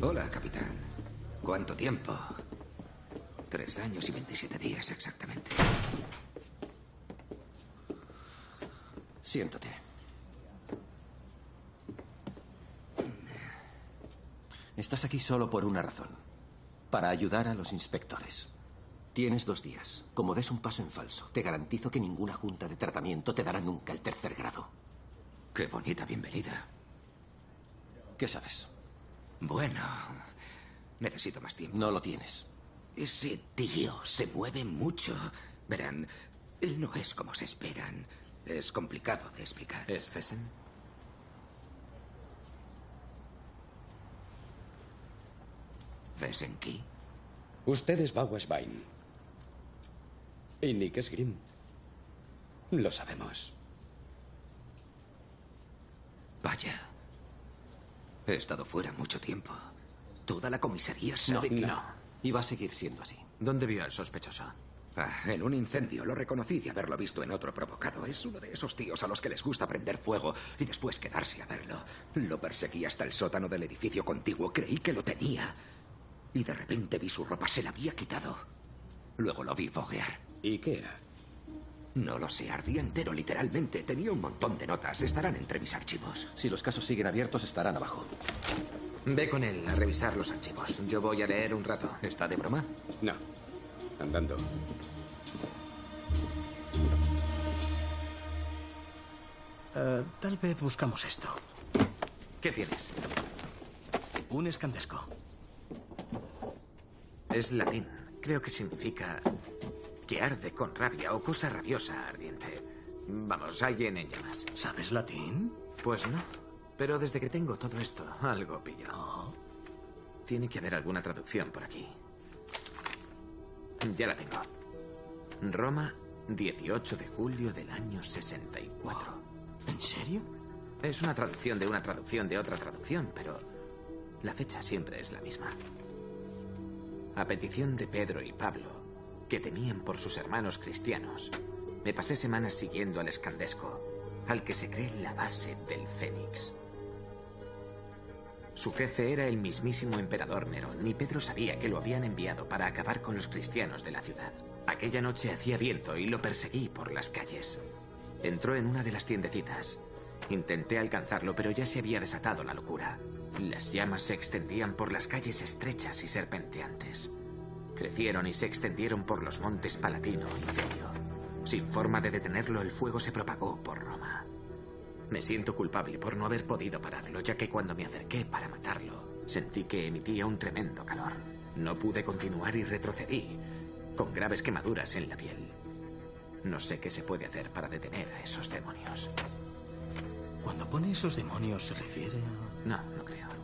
Hola, capitán. ¿Cuánto tiempo? 3 años y 27 días exactamente. Siéntate. Estás aquí solo por una razón. Para ayudar a los inspectores. Tienes 2 días. Como des un paso en falso, te garantizo que ninguna junta de tratamiento te dará nunca el 3er grado. Qué bonita bienvenida. ¿Qué sabes? Bueno, necesito más tiempo. No lo tienes. Ese tío se mueve mucho. Verán, él no es como se esperan. Es complicado de explicar. ¿Es Fesen? ¿Fesen qué? Usted es Bauerswein. Y Nick es Grimm. Lo sabemos. Vaya. He estado fuera mucho tiempo. Toda la comisaría sabe que... No. Y va a seguir siendo así. ¿Dónde vio al sospechoso? En un incendio. Lo reconocí de haberlo visto en otro provocado. Es uno de esos tíos a los que les gusta prender fuego y después quedarse a verlo. Lo perseguí hasta el sótano del edificio contiguo. Creí que lo tenía. Y de repente vi su ropa. Se la había quitado. Luego lo vi foguear. ¿Y qué era? No lo sé. Ardía entero, literalmente. Tenía un montón de notas. Estarán entre mis archivos. Si los casos siguen abiertos, estarán abajo. Ve con él a revisar los archivos. Yo voy a leer un rato. ¿Está de broma? No. Andando. Tal vez buscamos esto. ¿Qué tienes? Un escandesco. Es latín. Creo que significa que arde con rabia o cosa rabiosa ardiente. Vamos, alguien en llamas. ¿Sabes latín? Pues no. Pero desde que tengo todo esto, algo pillo. Oh. Tiene que haber alguna traducción por aquí. Ya la tengo. Roma, 18 de julio del año 64. ¿En serio? Es una traducción de una traducción de otra traducción, pero la fecha siempre es la misma. A petición de Pedro y Pablo, que temían por sus hermanos cristianos, me pasé semanas siguiendo al escandesco, al que se cree la base del Fénix. Su jefe era el mismísimo emperador Nerón, y Pedro sabía que lo habían enviado para acabar con los cristianos de la ciudad. Aquella noche hacía viento y lo perseguí por las calles. Entró en una de las tiendecitas. Intenté alcanzarlo, pero ya se había desatado la locura. Las llamas se extendían por las calles estrechas y serpenteantes. Crecieron y se extendieron por los montes Palatino y Celio. Sin forma de detenerlo, el fuego se propagó por Roma. Me siento culpable por no haber podido pararlo, ya que cuando me acerqué para matarlo, sentí que emitía un tremendo calor. No pude continuar y retrocedí, con graves quemaduras en la piel. No sé qué se puede hacer para detener a esos demonios. Cuando pone esos demonios, ¿se refiere a...? No, no creo.